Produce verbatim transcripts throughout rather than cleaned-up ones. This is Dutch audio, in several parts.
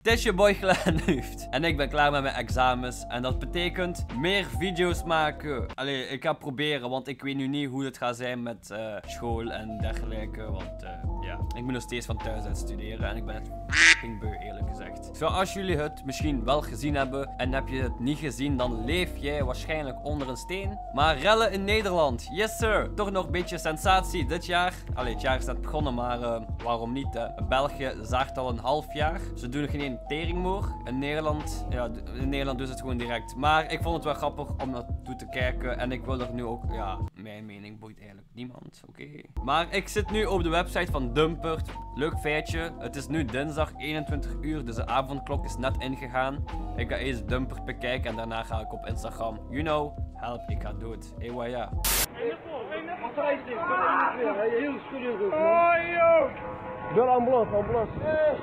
Het is je boy Glenhuft. En ik ben klaar met mijn examens. En dat betekent meer video's maken. Allee, ik ga proberen, want ik weet nu niet hoe het gaat zijn met uh, school en dergelijke. Want uh, ja, ik moet nog steeds van thuis uit studeren. En ik ben het f***ing beu, eerlijk gezegd. Zoals jullie het misschien wel gezien hebben. En heb je het niet gezien, dan leef jij waarschijnlijk onder een steen. Maar rellen in Nederland. Yes sir. Toch nog een beetje sensatie dit jaar. Allee, het jaar is net begonnen, maar uh, waarom niet? Hè? België zaagt al een half jaar. Ze doen geen tering meer. In Nederland, ja, in Nederland doen ze het gewoon direct. Maar ik vond het wel grappig om naartoe te kijken. En ik wil er nu ook, ja, mijn mening boeit eigenlijk niemand. Oké. Okay. Maar ik zit nu op de website van Dumpert. Leuk feitje. Het is nu dinsdag eenentwintig uur, dus de avondklok is net ingegaan. Ik ga eerst Dumpert bekijken en daarna ga ik op Instagram. You know, help, ik ga dood. Ewa ja. Oh joh! Bel ambulance, ambulance. Hé!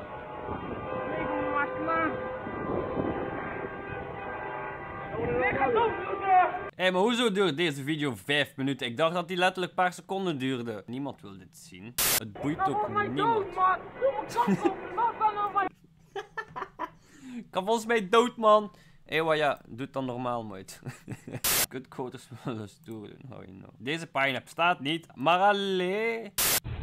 Hé, hey, maar hoezo duurt deze video vijf minuten? Ik dacht dat die letterlijk een paar seconden duurde. Niemand wil dit zien. Het boeit ook niemand. Ik kan volgens mij dood, man. Hé, hey, ja, doe het dan normaal, nooit. Kutquoters willen stoer doen. Oh, you know. Deze pagina bestaat niet, maar allee.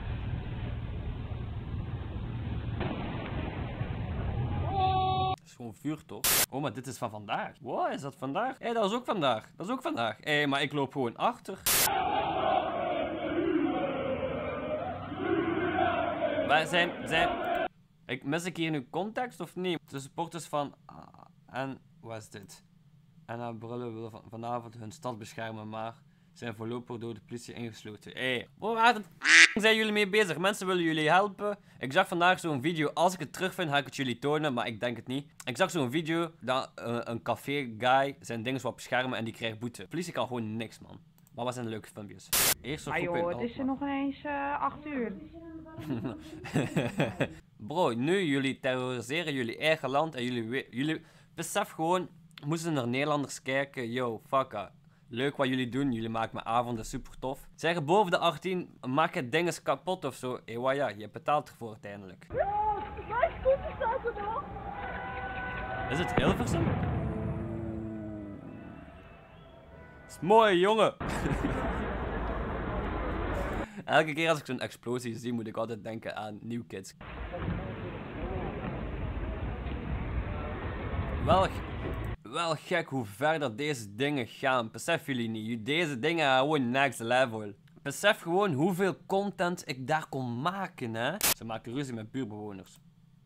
Gewoon vuur toch? Oh, maar dit is van vandaag. Wow, is dat vandaag? Hé, hey, dat is ook vandaag. Dat is ook vandaag. Hé, hey, maar ik loop gewoon achter. Waar zijn, zijn... Ik, mis ik hier nu context of niet? De supporters van... Uh, en... Wat is dit? En haar brillen willen van, vanavond hun stad beschermen, maar... zijn voorlopig door de politie ingesloten. Hé, hey, waar zijn jullie mee bezig? Mensen willen jullie helpen. Ik zag vandaag zo'n video. Als ik het terugvind, ga ik het jullie tonen, maar ik denk het niet. Ik zag zo'n video dat uh, een café guy zijn dingen wil beschermen en die krijgt boete. De politie kan gewoon niks, man. Maar wat zijn de leuke filmpjes? Eerst zo ah joh, het is er nog ineens uh, acht uur. Bro, nu jullie terroriseren jullie eigen land en jullie, jullie besef gewoon, moesten naar Nederlanders kijken, yo, fucka. Leuk wat jullie doen, jullie maken mijn avonden super tof. Zeggen boven de achttien, maak het dingen kapot of zo. Hé, hey, ja, je betaalt ervoor uiteindelijk. Ja, mijn scooter staat er nog. Is het Hilversum? Is mooi, jongen. Elke keer als ik zo'n explosie zie, moet ik altijd denken aan New Kids. Wel, wel gek hoe ver dat deze dingen gaan. Besef jullie niet. Deze dingen gaan gewoon next level. Besef gewoon hoeveel content ik daar kon maken, hè. Ze maken ruzie met buurtbewoners.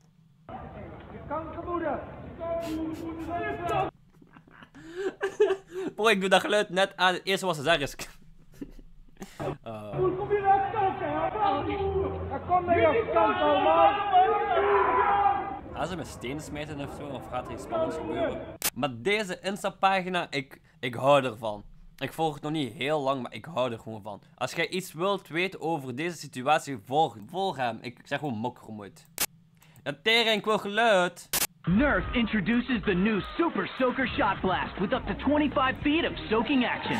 Bro, ik doe dat geluid net aan. Het eerste wat ze zeggen is... Uh. Kom hier naar kant, kom naar kant, man. Gaan ze met stenen smijten of zo, of gaat er iets spannends gebeuren? Maar deze Insta-pagina, ik, ik hou ervan. Ik volg het nog niet heel lang, maar ik hou er gewoon van. Als jij iets wilt weten over deze situatie, volg, volg hem. Ik zeg gewoon mokkermoed. Ja, tering, ik wil geluid. Nerf introduces the new Super Soaker Shot Blast with up to twenty-five feet of soaking action.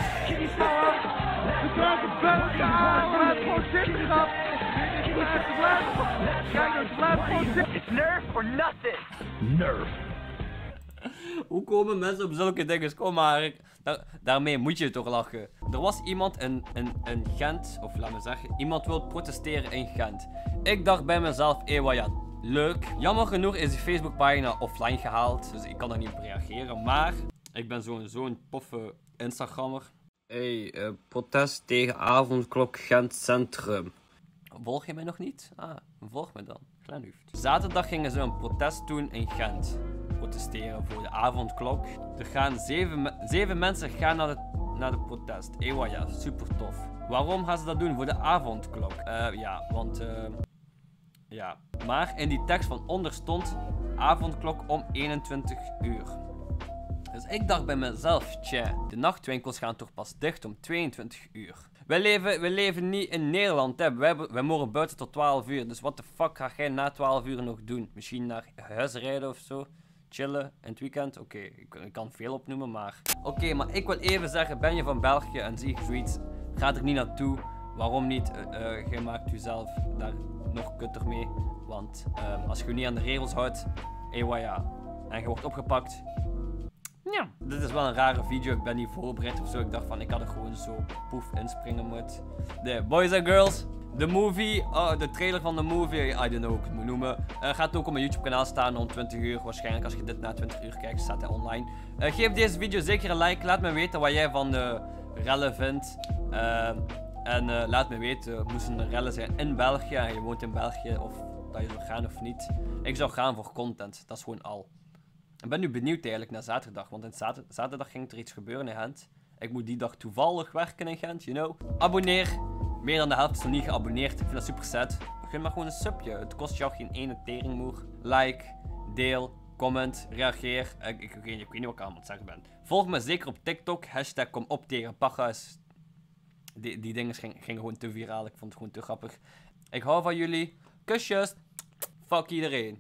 It's Nerf or nothing. Nerf. Hoe komen mensen op zulke dingen? Kom maar, ik, daar, daarmee moet je toch lachen. Er was iemand in, in, in Gent, of laat me zeggen, iemand wil protesteren in Gent. Ik dacht bij mezelf, ewa ja, leuk. Jammer genoeg is die Facebookpagina offline gehaald, dus ik kan er niet op reageren. Maar ik ben zo'n zo'n poffe Instagrammer. Hey, uh, protest tegen avondklok Gent Centrum. Volg je mij nog niet? Ah, volg me dan. Glenhuft. Zaterdag gingen ze een protest doen in Gent. Protesteren voor de avondklok. Er gaan zeven, me zeven mensen gaan naar de, naar de protest. Ewa ja, super tof. Waarom gaan ze dat doen? Voor de avondklok. Uh, ja, want... Uh, ja. Maar in die tekst van onder stond... avondklok om eenentwintig uur. Dus ik dacht bij mezelf... Tja, de nachtwinkels gaan toch pas dicht om tweeëntwintig uur. Wij leven, wij leven niet in Nederland, hè. Wij, wij mogen buiten tot twaalf uur. Dus wat de fuck ga jij na twaalf uur nog doen? Misschien naar huis rijden of zo? Chillen in het weekend? Oké, okay, ik, ik kan veel opnoemen, maar... Oké, okay, maar ik wil even zeggen, ben je van België en zie je zoiets, ga er niet naartoe. Waarom niet? Uh, uh, jij maakt jezelf daar nog kutter mee. Want uh, als je je niet aan de regels houdt, Ewaya. En je wordt opgepakt. Ja, dit is wel een rare video. Ik ben niet voorbereid of zo. Ik dacht van, ik had er gewoon zo poef inspringen moeten. De boys and girls. De movie, oh, de trailer van de movie, I don't know hoe ik het moet noemen. Uh, gaat ook op mijn YouTube kanaal staan om twintig uur. Waarschijnlijk als je dit na twintig uur kijkt, staat hij online. Uh, geef deze video zeker een like. Laat me weten wat jij van de rellen vindt. Uh, en uh, laat me weten, moesten er rellen zijn in België en je woont in België of dat je zou gaan of niet. Ik zou gaan voor content, dat is gewoon al. Ik ben nu benieuwd eigenlijk naar zaterdag, want in zater zaterdag ging er iets gebeuren in Gent. Ik moet die dag toevallig werken in Gent, you know. Abonneer. Meer dan de helft is nog niet geabonneerd. Ik vind dat super sad. Gun maar gewoon een subje. Het kost jou geen ene teringmoer. Like, deel, comment, reageer. Ik, ik, ik, ik weet niet wat ik allemaal aan het zeggen ben. Volg me zeker op TikTok. Hashtag kom op tegen Pagas. Die, die dingen gingen ging gewoon te viraal. Ik vond het gewoon te grappig. Ik hou van jullie. Kusjes. Fuck iedereen.